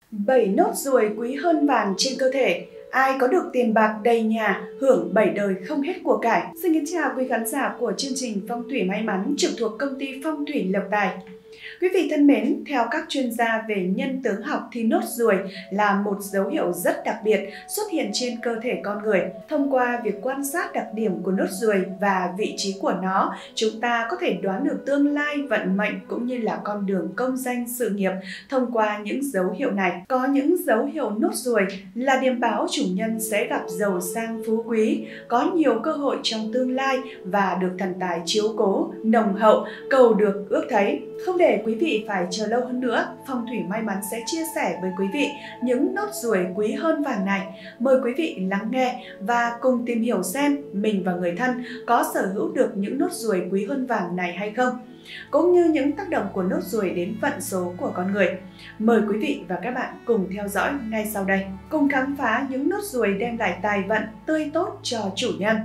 7 nốt ruồi quý hơn vàng trên cơ thể. Ai có được tiền bạc đầy nhà, hưởng 7 đời không hết của cải. Xin kính chào quý khán giả của chương trình Phong thủy may mắn trực thuộc công ty Phong thủy Lộc Tài. Quý vị thân mến, theo các chuyên gia về nhân tướng học thì nốt ruồi là một dấu hiệu rất đặc biệt xuất hiện trên cơ thể con người. Thông qua việc quan sát đặc điểm của nốt ruồi và vị trí của nó, chúng ta có thể đoán được tương lai, vận mệnh cũng như là con đường công danh sự nghiệp thông qua những dấu hiệu này. Có những dấu hiệu nốt ruồi là điềm báo chủ nhân sẽ gặp giàu sang phú quý, có nhiều cơ hội trong tương lai và được thần tài chiếu cố, nồng hậu, cầu được ước thấy. Không để quý vị phải chờ lâu hơn nữa, Phong thủy may mắn sẽ chia sẻ với quý vị những nốt ruồi quý hơn vàng này. Mời quý vị lắng nghe và cùng tìm hiểu xem mình và người thân có sở hữu được những nốt ruồi quý hơn vàng này hay không, cũng như những tác động của nốt ruồi đến vận số của con người. Mời quý vị và các bạn cùng theo dõi ngay sau đây, cùng khám phá những nốt ruồi đem lại tài vận tươi tốt cho chủ nhân.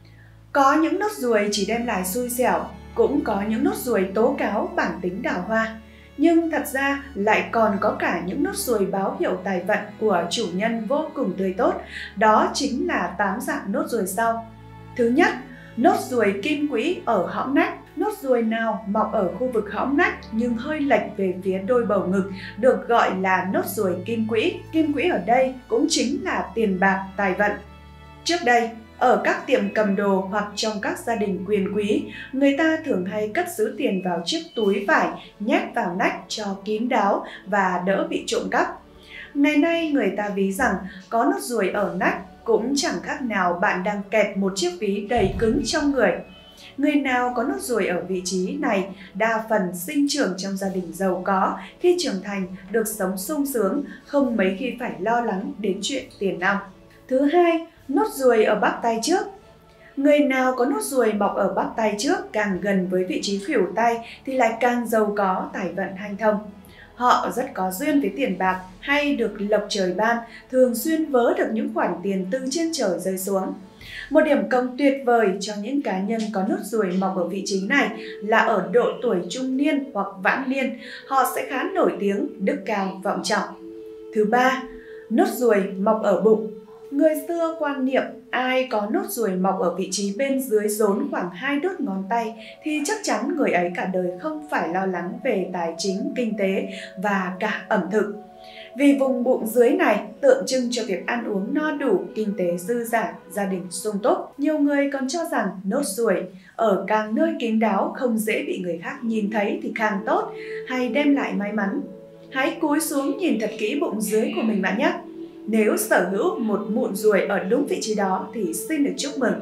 Có những nốt ruồi chỉ đem lại xui xẻo, cũng có những nốt ruồi tố cáo bản tính đào hoa. Nhưng thật ra lại còn có cả những nốt ruồi báo hiệu tài vận của chủ nhân vô cùng tươi tốt. Đó chính là 8 dạng nốt ruồi sau. Thứ nhất, nốt ruồi kim quỹ ở hõm nách. Nốt ruồi nào mọc ở khu vực hõm nách nhưng hơi lệch về phía đôi bầu ngực được gọi là nốt ruồi kim quỹ. Kim quỹ ở đây cũng chính là tiền bạc, tài vận. Trước đây, ở các tiệm cầm đồ hoặc trong các gia đình quyền quý, người ta thường hay cất giữ tiền vào chiếc túi vải, nhét vào nách cho kín đáo và đỡ bị trộm cắp. Ngày nay người ta ví rằng có nốt ruồi ở nách cũng chẳng khác nào bạn đang kẹp một chiếc ví đầy cứng trong người. Người nào có nốt ruồi ở vị trí này đa phần sinh trưởng trong gia đình giàu có, khi trưởng thành được sống sung sướng, không mấy khi phải lo lắng đến chuyện tiền nong. Thứ hai, nốt ruồi ở bắp tay trước. Người nào có nốt ruồi mọc ở bắp tay trước càng gần với vị trí khuỷu tay thì lại càng giàu có, tài vận hanh thông. Họ rất có duyên với tiền bạc hay được lộc trời ban, thường xuyên vớ được những khoản tiền từ trên trời rơi xuống. Một điểm cộng tuyệt vời cho những cá nhân có nốt ruồi mọc ở vị trí này là ở độ tuổi trung niên hoặc vãn niên, họ sẽ khá nổi tiếng, đức cao vọng trọng. Thứ ba, nốt ruồi mọc ở bụng. Người xưa quan niệm ai có nốt ruồi mọc ở vị trí bên dưới rốn khoảng 2 đốt ngón tay thì chắc chắn người ấy cả đời không phải lo lắng về tài chính, kinh tế và cả ẩm thực. Vì vùng bụng dưới này tượng trưng cho việc ăn uống no đủ, kinh tế dư dả, gia đình sung túc. Nhiều người còn cho rằng nốt ruồi ở càng nơi kín đáo, không dễ bị người khác nhìn thấy thì càng tốt, hay đem lại may mắn. Hãy cúi xuống nhìn thật kỹ bụng dưới của mình bạn nhé. Nếu sở hữu một mụn ruồi ở đúng vị trí đó thì xin được chúc mừng.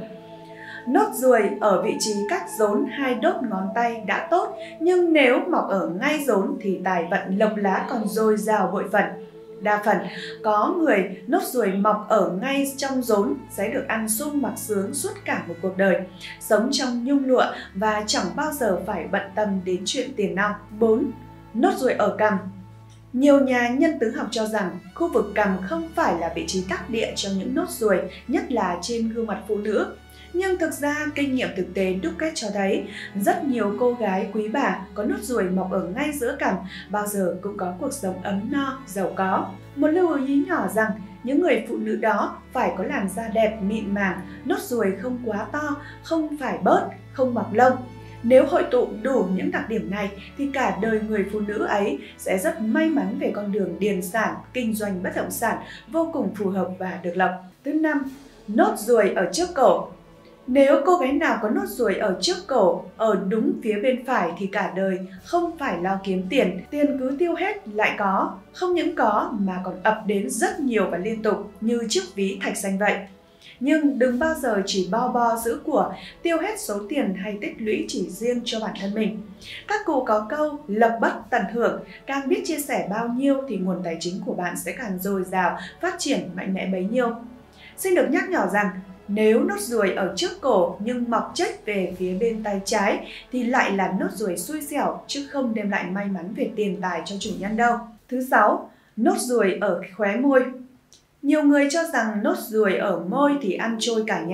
Nốt ruồi ở vị trí cách rốn 2 đốt ngón tay đã tốt, nhưng nếu mọc ở ngay rốn thì tài vận lộc lá còn dồi dào bội phần. Đa phần, có người nốt ruồi mọc ở ngay trong rốn sẽ được ăn sung mặc sướng suốt cả một cuộc đời, sống trong nhung lụa và chẳng bao giờ phải bận tâm đến chuyện tiền nong. 4. Nốt ruồi ở cằm. Nhiều nhà nhân tướng học cho rằng khu vực cằm không phải là vị trí đắc địa cho những nốt ruồi, nhất là trên gương mặt phụ nữ. Nhưng thực ra kinh nghiệm thực tế đúc kết cho thấy rất nhiều cô gái quý bà có nốt ruồi mọc ở ngay giữa cằm bao giờ cũng có cuộc sống ấm no, giàu có. Một lưu ý nhỏ rằng những người phụ nữ đó phải có làn da đẹp, mịn màng, nốt ruồi không quá to, không phải bớt, không mọc lông. Nếu hội tụ đủ những đặc điểm này thì cả đời người phụ nữ ấy sẽ rất may mắn về con đường điền sản, kinh doanh bất động sản, vô cùng phù hợp và được lộc. Thứ 5. Nốt ruồi ở trước cổ. Nếu cô gái nào có nốt ruồi ở trước cổ, ở đúng phía bên phải thì cả đời không phải lo kiếm tiền, tiền cứ tiêu hết lại có, không những có mà còn ập đến rất nhiều và liên tục như chiếc ví thạch xanh vậy. Nhưng đừng bao giờ chỉ bo giữ của, tiêu hết số tiền hay tích lũy chỉ riêng cho bản thân mình. Các cụ có câu lộc bất tận hưởng, càng biết chia sẻ bao nhiêu thì nguồn tài chính của bạn sẽ càng dồi dào, phát triển mạnh mẽ bấy nhiêu. Xin được nhắc nhở rằng nếu nốt ruồi ở trước cổ nhưng mọc chếch về phía bên tay trái thì lại là nốt ruồi xui xẻo chứ không đem lại may mắn về tiền tài cho chủ nhân đâu. Thứ 6. Nốt ruồi ở khóe môi. Nhiều người cho rằng nốt ruồi ở môi thì ăn trôi cả nhà.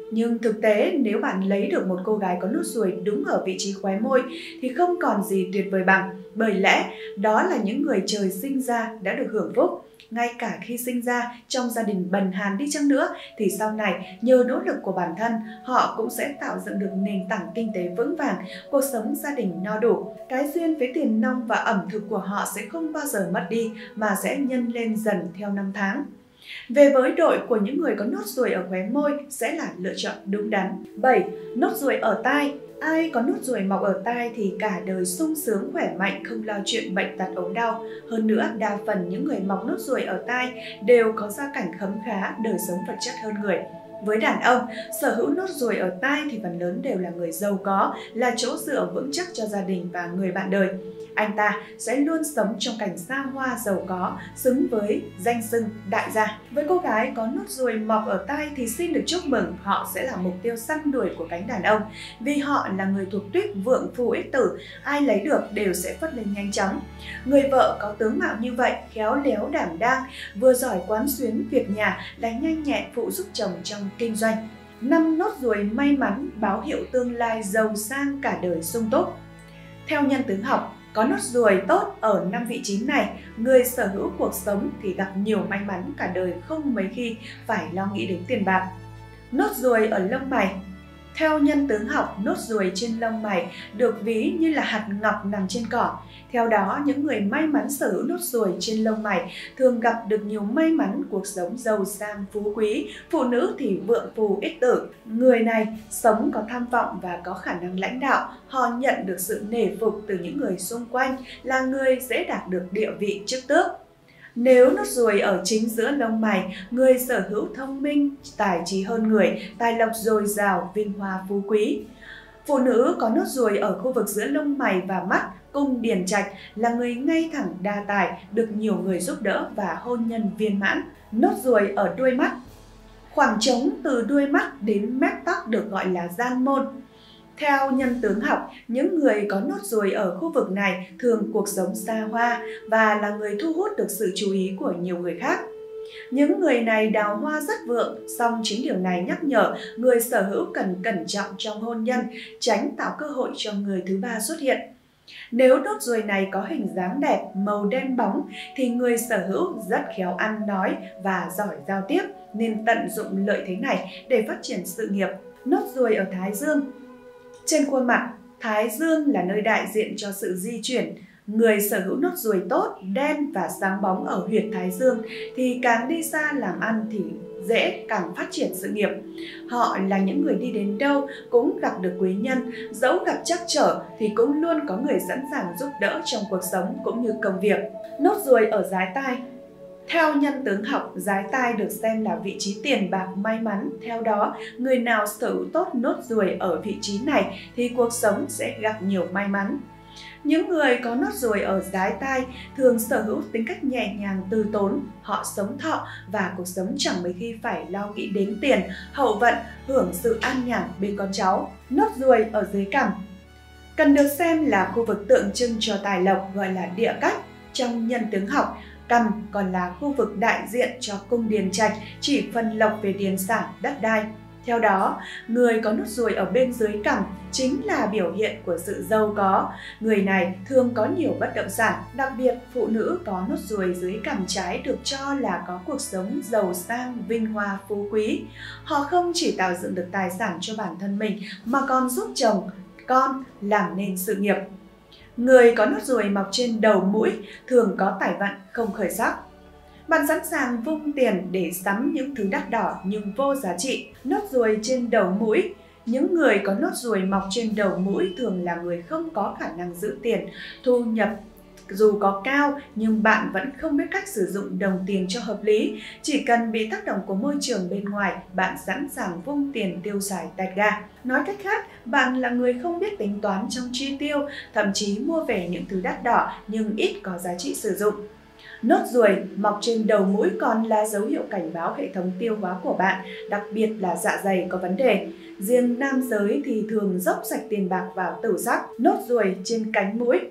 Nhưng thực tế, nếu bạn lấy được một cô gái có nốt ruồi đúng ở vị trí khóe môi thì không còn gì tuyệt vời bằng, bởi lẽ đó là những người trời sinh ra đã được hưởng phúc. Ngay cả khi sinh ra trong gia đình bần hàn đi chăng nữa thì sau này nhờ nỗ lực của bản thân, họ cũng sẽ tạo dựng được nền tảng kinh tế vững vàng, cuộc sống gia đình no đủ. Cái duyên với tiền nong và ẩm thực của họ sẽ không bao giờ mất đi mà sẽ nhân lên dần theo năm tháng. Về với đội của những người có nốt ruồi ở khóe môi sẽ là lựa chọn đúng đắn. 7. Nốt ruồi ở tai. Ai có nốt ruồi mọc ở tai thì cả đời sung sướng khỏe mạnh, không lo chuyện bệnh tật ốm đau. Hơn nữa, đa phần những người mọc nốt ruồi ở tai đều có gia cảnh khấm khá, đời sống vật chất hơn người. Với đàn ông, sở hữu nốt ruồi ở tai thì phần lớn đều là người giàu có, là chỗ dựa vững chắc cho gia đình và người bạn đời. Anh ta sẽ luôn sống trong cảnh xa hoa giàu có, xứng với danh xưng đại gia. Với cô gái có nốt ruồi mọc ở tai thì xin được chúc mừng, họ sẽ là mục tiêu săn đuổi của cánh đàn ông. Vì họ là người thuộc tuýp vượng phu ích tử, ai lấy được đều sẽ phất lên nhanh chóng. Người vợ có tướng mạo như vậy, khéo léo đảm đang, vừa giỏi quán xuyến việc nhà, lại nhanh nhẹn phụ giúp chồng trong kinh doanh. 5. Nốt ruồi may mắn báo hiệu tương lai giàu sang, cả đời sung túc. Theo nhân tướng học, có nốt ruồi tốt ở 5 vị trí này, người sở hữu cuộc sống thì gặp nhiều may mắn, cả đời không mấy khi phải lo nghĩ đến tiền bạc. Nốt ruồi ở lông mày. Theo nhân tướng học, nốt ruồi trên lông mày được ví như là hạt ngọc nằm trên cỏ. Theo đó, những người may mắn sở hữu nốt ruồi trên lông mày thường gặp được nhiều may mắn, cuộc sống giàu sang phú quý, phụ nữ thì vượng phu ích tử. Người này sống có tham vọng và có khả năng lãnh đạo, họ nhận được sự nể phục từ những người xung quanh, là người dễ đạt được địa vị chức tước. Nếu nốt ruồi ở chính giữa lông mày, người sở hữu thông minh, tài trí hơn người, tài lộc dồi dào, vinh hoa phú quý. Phụ nữ có nốt ruồi ở khu vực giữa lông mày và mắt, cung điền trạch, là người ngay thẳng đa tài, được nhiều người giúp đỡ và hôn nhân viên mãn. Nốt ruồi ở đuôi mắt. Khoảng trống từ đuôi mắt đến mép tóc được gọi là gian môn. Theo nhân tướng học, những người có nốt ruồi ở khu vực này thường cuộc sống xa hoa và là người thu hút được sự chú ý của nhiều người khác. Những người này đào hoa rất vượng, song chính điều này nhắc nhở người sở hữu cần cẩn trọng trong hôn nhân, tránh tạo cơ hội cho người thứ ba xuất hiện. Nếu nốt ruồi này có hình dáng đẹp, màu đen bóng thì người sở hữu rất khéo ăn nói và giỏi giao tiếp, nên tận dụng lợi thế này để phát triển sự nghiệp. Nốt ruồi ở thái dương. Trên khuôn mặt, thái dương là nơi đại diện cho sự di chuyển. Người sở hữu nốt ruồi tốt, đen và sáng bóng ở huyệt thái dương thì càng đi xa làm ăn thì dễ càng phát triển sự nghiệp. Họ là những người đi đến đâu cũng gặp được quý nhân, dẫu gặp trắc trở thì cũng luôn có người sẵn sàng giúp đỡ trong cuộc sống cũng như công việc. Nốt ruồi ở dái tai. Theo nhân tướng học, dái tai được xem là vị trí tiền bạc may mắn. Theo đó, người nào sở hữu tốt nốt ruồi ở vị trí này thì cuộc sống sẽ gặp nhiều may mắn. Những người có nốt ruồi ở dái tai thường sở hữu tính cách nhẹ nhàng từ tốn, họ sống thọ và cuộc sống chẳng mấy khi phải lo nghĩ đến tiền, hậu vận, hưởng sự an nhàn bên con cháu. Nốt ruồi ở dưới cằm cần được xem là khu vực tượng trưng cho tài lộc, gọi là địa cách. Trong nhân tướng học, cằm còn là khu vực đại diện cho cung điền trạch, chỉ phần lộc về điền sản, đất đai. Theo đó, người có nốt ruồi ở bên dưới cằm chính là biểu hiện của sự giàu có. Người này thường có nhiều bất động sản, đặc biệt phụ nữ có nốt ruồi dưới cằm trái được cho là có cuộc sống giàu sang, vinh hoa, phú quý. Họ không chỉ tạo dựng được tài sản cho bản thân mình mà còn giúp chồng, con làm nên sự nghiệp. Người có nốt ruồi mọc trên đầu mũi thường có tài vận không khởi sắc. Bạn sẵn sàng vung tiền để sắm những thứ đắt đỏ nhưng vô giá trị. Nốt ruồi trên đầu mũi. Những người có nốt ruồi mọc trên đầu mũi thường là người không có khả năng giữ tiền, thu nhập dù có cao nhưng bạn vẫn không biết cách sử dụng đồng tiền cho hợp lý. Chỉ cần bị tác động của môi trường bên ngoài, bạn sẵn sàng vung tiền tiêu xài tẹt ga. Nói cách khác, bạn là người không biết tính toán trong chi tiêu, thậm chí mua về những thứ đắt đỏ nhưng ít có giá trị sử dụng. Nốt ruồi mọc trên đầu mũi còn là dấu hiệu cảnh báo hệ thống tiêu hóa của bạn, đặc biệt là dạ dày có vấn đề. Riêng nam giới thì thường dốc sạch tiền bạc vào tử sắc. Nốt ruồi trên cánh mũi.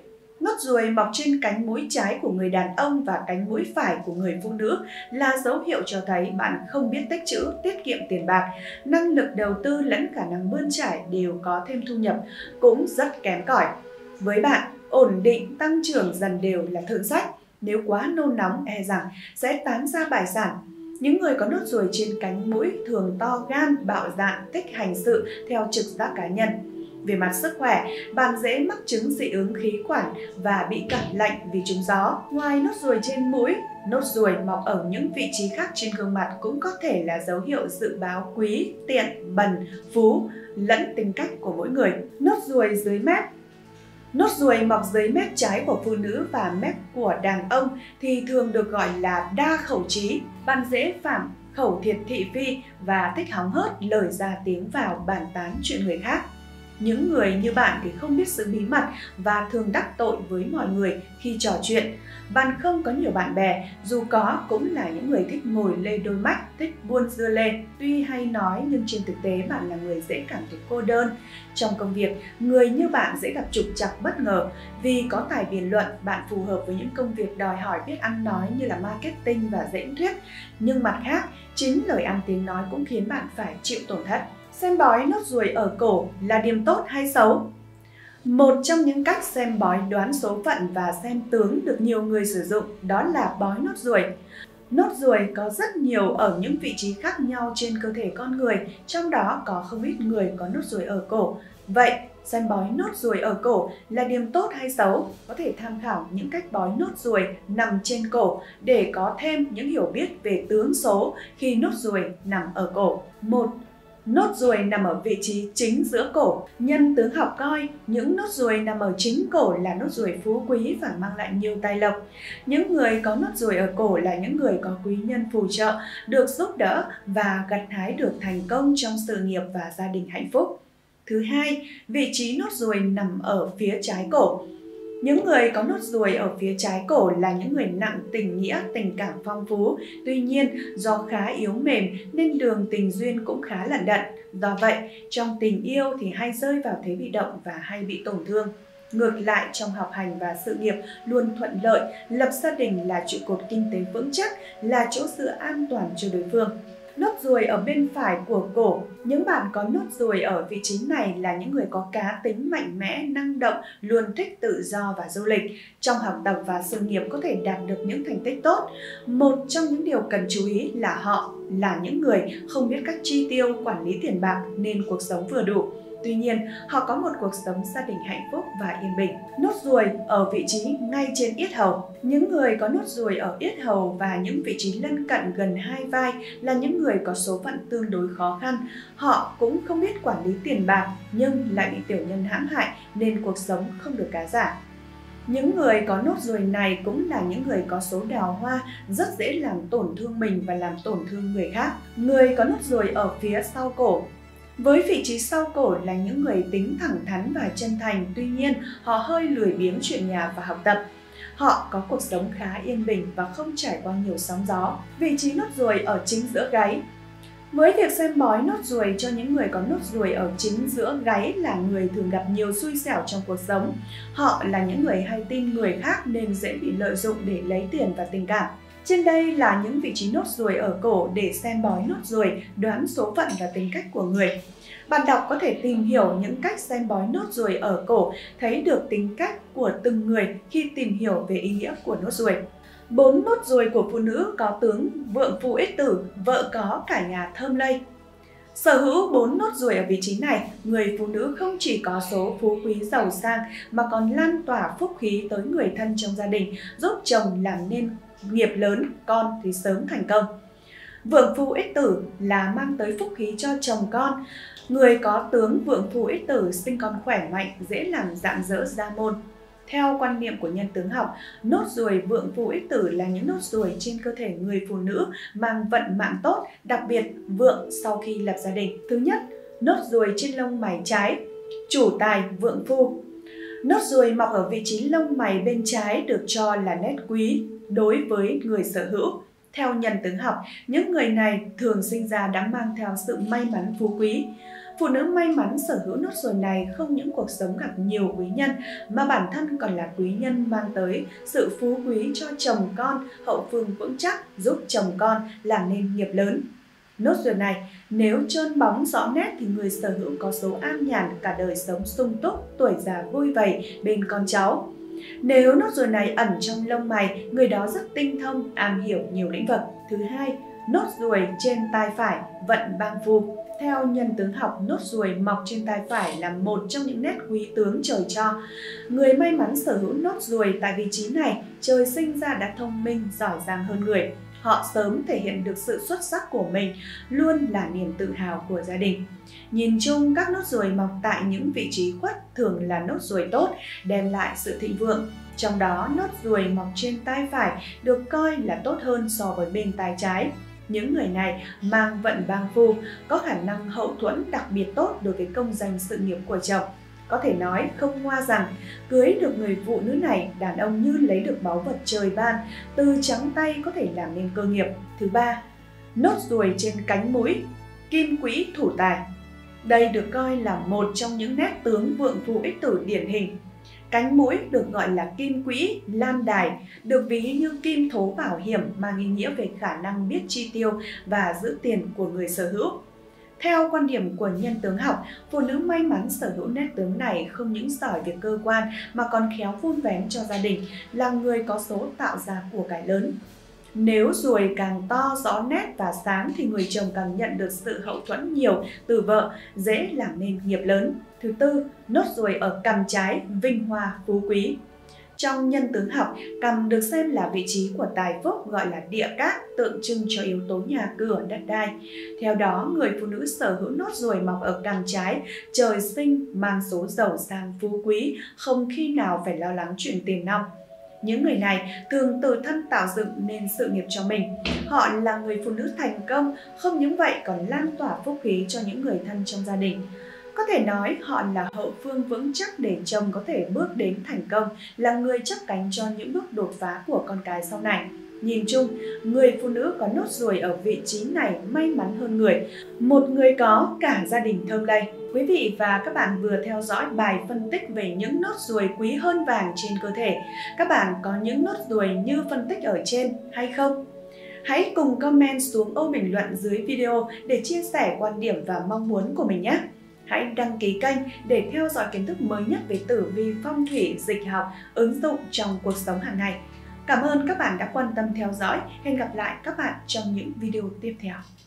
Nốt ruồi mọc trên cánh mũi trái của người đàn ông và cánh mũi phải của người phụ nữ là dấu hiệu cho thấy bạn không biết tích trữ, tiết kiệm tiền bạc, năng lực đầu tư lẫn khả năng bươn chải đều có thêm thu nhập cũng rất kém cỏi. Với bạn, ổn định tăng trưởng dần đều là thượng sách. Nếu quá nôn nóng e rằng sẽ tán ra bại sản. Những người có nốt ruồi trên cánh mũi thường to gan, bạo dạn, thích hành sự theo trực giác cá nhân. Về mặt sức khỏe, bạn dễ mắc chứng dị ứng khí quản và bị cảm lạnh vì trúng gió. Ngoài nốt ruồi trên mũi, nốt ruồi mọc ở những vị trí khác trên gương mặt cũng có thể là dấu hiệu dự báo quý, tiện, bần, phú lẫn tính cách của mỗi người. Nốt ruồi dưới mép. Nốt ruồi mọc dưới mép trái của phụ nữ và mép của đàn ông thì thường được gọi là đa khẩu trí. Bạn dễ phạm khẩu thiệt thị phi và thích hóng hớt lời ra tiếng vào bàn tán chuyện người khác. Những người như bạn thì không biết giữ bí mật và thường đắc tội với mọi người khi trò chuyện. Bạn không có nhiều bạn bè, dù có cũng là những người thích ngồi lê đôi mắt, thích buôn dưa lê. Tuy hay nói nhưng trên thực tế bạn là người dễ cảm thấy cô đơn. Trong công việc, người như bạn dễ gặp trục trặc bất ngờ. Vì có tài biện luận, bạn phù hợp với những công việc đòi hỏi biết ăn nói như là marketing và diễn thuyết. Nhưng mặt khác, chính lời ăn tiếng nói cũng khiến bạn phải chịu tổn thất. Xem bói nốt ruồi ở cổ là điểm tốt hay xấu? Một trong những cách xem bói đoán số phận và xem tướng được nhiều người sử dụng đó là bói nốt ruồi. Nốt ruồi có rất nhiều ở những vị trí khác nhau trên cơ thể con người, trong đó có không ít người có nốt ruồi ở cổ. Vậy, xem bói nốt ruồi ở cổ là điểm tốt hay xấu? Có thể tham khảo những cách bói nốt ruồi nằm trên cổ để có thêm những hiểu biết về tướng số khi nốt ruồi nằm ở cổ. 1. Nốt ruồi nằm ở vị trí chính giữa cổ. Nhân tướng học coi, những nốt ruồi nằm ở chính cổ là nốt ruồi phú quý và mang lại nhiều tài lộc. Những người có nốt ruồi ở cổ là những người có quý nhân phù trợ, được giúp đỡ và gặt hái được thành công trong sự nghiệp và gia đình hạnh phúc. Thứ hai, vị trí nốt ruồi nằm ở phía trái cổ. Những người có nốt ruồi ở phía trái cổ là những người nặng tình nghĩa, tình cảm phong phú. Tuy nhiên, do khá yếu mềm nên đường tình duyên cũng khá lận đận. Do vậy, trong tình yêu thì hay rơi vào thế bị động và hay bị tổn thương. Ngược lại, trong học hành và sự nghiệp luôn thuận lợi, lập gia đình là trụ cột kinh tế vững chắc, là chỗ dựa an toàn cho đối phương. Nốt ruồi ở bên phải của cổ. Những bạn có nốt ruồi ở vị trí này là những người có cá tính mạnh mẽ, năng động, luôn thích tự do và du lịch. Trong học tập và sự nghiệp có thể đạt được những thành tích tốt. Một trong những điều cần chú ý là họ là những người không biết cách chi tiêu, quản lý tiền bạc nên cuộc sống vừa đủ. Tuy nhiên, họ có một cuộc sống gia đình hạnh phúc và yên bình. Nốt ruồi ở vị trí ngay trên yết hầu. Những người có nốt ruồi ở yết hầu và những vị trí lân cận gần hai vai là những người có số phận tương đối khó khăn. Họ cũng không biết quản lý tiền bạc nhưng lại bị tiểu nhân hãm hại nên cuộc sống không được cá giả. Những người có nốt ruồi này cũng là những người có số đào hoa, rất dễ làm tổn thương mình và làm tổn thương người khác. Người có nốt ruồi ở phía sau cổ. Với vị trí sau cổ là những người tính thẳng thắn và chân thành, tuy nhiên họ hơi lười biếng chuyện nhà và học tập. Họ có cuộc sống khá yên bình và không trải qua nhiều sóng gió. Vị trí nốt ruồi ở chính giữa gáy. Với việc xem bói nốt ruồi cho những người có nốt ruồi ở chính giữa gáy là người thường gặp nhiều xui xẻo trong cuộc sống. Họ là những người hay tin người khác nên dễ bị lợi dụng để lấy tiền và tình cảm. Trên đây là những vị trí nốt ruồi ở cổ để xem bói nốt ruồi, đoán số phận và tính cách của người. Bạn đọc có thể tìm hiểu những cách xem bói nốt ruồi ở cổ, thấy được tính cách của từng người khi tìm hiểu về ý nghĩa của nốt ruồi. 4 nốt ruồi của phụ nữ có tướng vượng phu ích tử, vợ có cả nhà thơm lây. Sở hữu 4 nốt ruồi ở vị trí này, người phụ nữ không chỉ có số phú quý giàu sang mà còn lan tỏa phúc khí tới người thân trong gia đình, giúp chồng làm nên nghiệp lớn, con thì sớm thành công. Vượng phu ích tử là mang tới phúc khí cho chồng con. Người có tướng vượng phu ích tử sinh con khỏe mạnh, dễ làm rạng rỡ gia môn. Theo quan niệm của nhân tướng học, nốt ruồi vượng phu ích tử là những nốt ruồi trên cơ thể người phụ nữ mang vận mạng tốt, đặc biệt vượng sau khi lập gia đình. Thứ nhất, nốt ruồi trên lông mày trái, chủ tài vượng phu. Nốt ruồi mọc ở vị trí lông mày bên trái được cho là nét quý đối với người sở hữu. Theo nhân tướng học, những người này thường sinh ra đã mang theo sự may mắn phú quý. Phụ nữ may mắn sở hữu nốt ruồi này không những cuộc sống gặp nhiều quý nhân mà bản thân còn là quý nhân mang tới sự phú quý cho chồng con, hậu phương vững chắc, giúp chồng con làm nên nghiệp lớn. Nốt ruồi này nếu trơn bóng rõ nét thì người sở hữu có số an nhàn, cả đời sống sung túc, tuổi già vui vầy bên con cháu. Nếu nốt ruồi này ẩn trong lông mày, người đó rất tinh thông, am hiểu nhiều lĩnh vực. Thứ hai, nốt ruồi trên tai phải, vận bang phu. Theo nhân tướng học, nốt ruồi mọc trên tai phải là một trong những nét quý tướng trời cho. Người may mắn sở hữu nốt ruồi tại vị trí này, trời sinh ra đã thông minh, giỏi giang hơn người. Họ sớm thể hiện được sự xuất sắc của mình, luôn là niềm tự hào của gia đình. Nhìn chung, các nốt ruồi mọc tại những vị trí khuất thường là nốt ruồi tốt, đem lại sự thịnh vượng. Trong đó, nốt ruồi mọc trên tai phải được coi là tốt hơn so với bên tai trái. Những người này mang vận bang phu, có khả năng hậu thuẫn đặc biệt tốt đối với công danh sự nghiệp của chồng. Có thể nói không ngoa rằng cưới được người phụ nữ này, đàn ông như lấy được báu vật trời ban, từ trắng tay có thể làm nên cơ nghiệp. Thứ ba, nốt ruồi trên cánh mũi, kim quỹ thủ tài. Đây được coi là một trong những nét tướng vượng phu ích tử điển hình. Cánh mũi được gọi là kim quỹ, lan đài, được ví như kim thố bảo hiểm, mang ý nghĩa về khả năng biết chi tiêu và giữ tiền của người sở hữu. Theo quan điểm của nhân tướng học, phụ nữ may mắn sở hữu nét tướng này không những giỏi việc cơ quan mà còn khéo vun vén cho gia đình, là người có số tạo ra của cải lớn. Nếu ruồi càng to, rõ nét và sáng thì người chồng càng nhận được sự hậu thuẫn nhiều từ vợ, dễ làm nên nghiệp lớn. Thứ tư, nốt ruồi ở cằm trái, vinh hoa, phú quý. Trong nhân tướng học, cằm được xem là vị trí của tài phúc, gọi là địa cát, tượng trưng cho yếu tố nhà cửa, đất đai. Theo đó, người phụ nữ sở hữu nốt ruồi mọc ở cằm trái, trời sinh mang số giàu sang phú quý, không khi nào phải lo lắng chuyện tiền nong. Những người này thường tự thân tạo dựng nên sự nghiệp cho mình. Họ là người phụ nữ thành công, không những vậy còn lan tỏa phúc khí cho những người thân trong gia đình. Có thể nói họ là hậu phương vững chắc để chồng có thể bước đến thành công, là người chắp cánh cho những bước đột phá của con cái sau này. Nhìn chung, người phụ nữ có nốt ruồi ở vị trí này may mắn hơn người. Một người có, cả gia đình thơm lây. Quý vị và các bạn vừa theo dõi bài phân tích về những nốt ruồi quý hơn vàng trên cơ thể. Các bạn có những nốt ruồi như phân tích ở trên hay không? Hãy cùng comment xuống ô bình luận dưới video để chia sẻ quan điểm và mong muốn của mình nhé! Hãy đăng ký kênh để theo dõi kiến thức mới nhất về tử vi, phong thủy, dịch học, ứng dụng trong cuộc sống hàng ngày. Cảm ơn các bạn đã quan tâm theo dõi. Hẹn gặp lại các bạn trong những video tiếp theo.